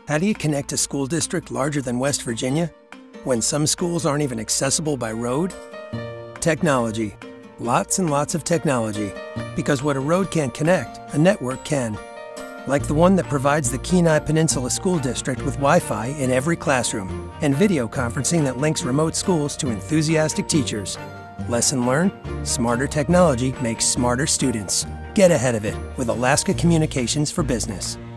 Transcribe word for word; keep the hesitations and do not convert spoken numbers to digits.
How do you connect a school district larger than West Virginia when some schools aren't even accessible by road? Technology. Lots and lots of technology. Because what a road can't connect, a network can. Like the one that provides the Kenai Peninsula School District with Wi-Fi in every classroom and video conferencing that links remote schools to enthusiastic teachers. Lesson learned? Smarter technology makes smarter students. Get ahead of it with Alaska Communications for Business.